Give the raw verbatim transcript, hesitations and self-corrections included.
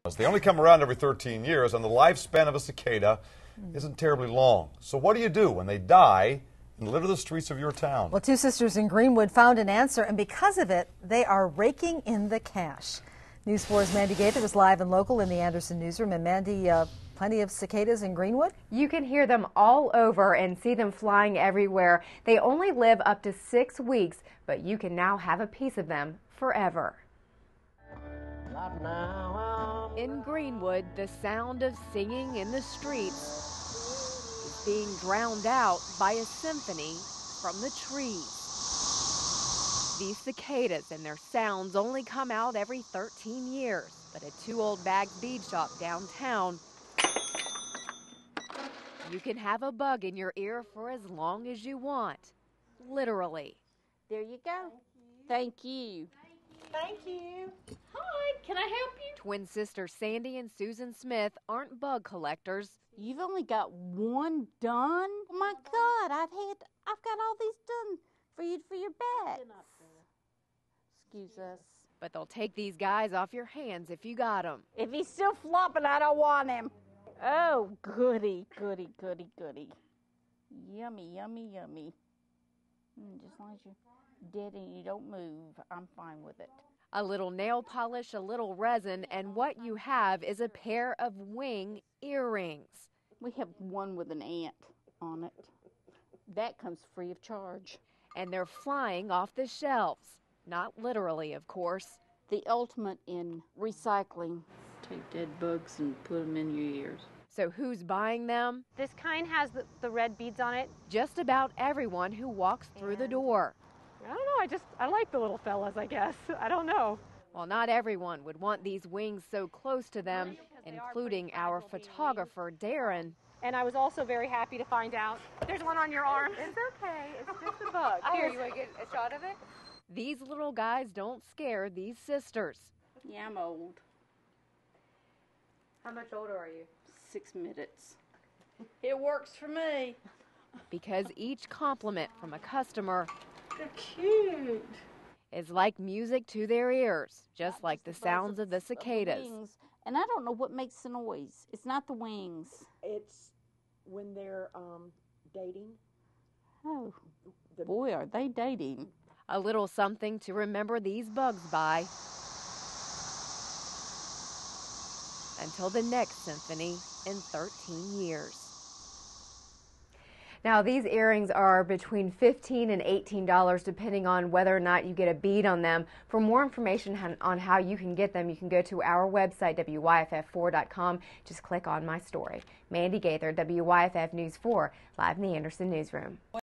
They only come around every thirteen years, and the lifespan of a cicada isn't terribly long. So what do you do when they die and litter the streets of your town? Well, two sisters in Greenwood found an answer, and because of it, they are raking in the cash. News four's Mandy Gaither was live and local in the Anderson newsroom. And Mandy, uh, plenty of cicadas in Greenwood? You can hear them all over and see them flying everywhere. They only live up to six weeks, but you can now have a piece of them forever. In Greenwood, the sound of singing in the streets is being drowned out by a symphony from the trees. These cicadas and their sounds only come out every thirteen years, but at Two Old Bags bead shop downtown, you can have a bug in your ear for as long as you want, literally. There you go. Thank you. Thank you. Hi, can I help you? Twin sisters Sandy and Susan Smith aren't bug collectors. You've only got one done? Oh my God, I've had, I've got all these done for you for your bats. Excuse us. But they'll take these guys off your hands if you got them. If he's still flopping, I don't want him. Oh, goody, goody, goody, goody. Yummy, yummy, yummy. Mm, just as long as you're dead and you don't move, I'm fine with it. A little nail polish, a little resin, and what you have is a pair of wing earrings. We have one with an ant on it. That comes free of charge. And they're flying off the shelves. Not literally, of course. The ultimate in recycling. Take dead bugs and put them in your ears. So who's buying them? This kind has the, the red beads on it. Just about everyone who walks through And the door. I don't know, I just, I like the little fellas, I guess. I don't know. Well, not everyone would want these wings so close to them, including our photographer, Darren. And I was also very happy to find out there's one on your arm. It's okay, it's just a bug. Here, you want to get a shot of it? These little guys don't scare these sisters. Yeah, I'm old. How much older are you? Six minutes. It works for me. Because each compliment from a customer They're cute. is like music to their ears, just like the sounds of the cicadas. Of the wings. And I don't know what makes the noise. It's not the wings. It's when they're um, dating. Oh, boy, are they dating. A little something to remember these bugs by. Until the next symphony in thirteen years. Now, these earrings are between fifteen dollars and eighteen dollars depending on whether or not you get a bead on them. For more information on how you can get them, you can go to our website, W Y F F four dot com. Just click on my story. Mandy Gaither, W Y F F News four, live in the Anderson newsroom.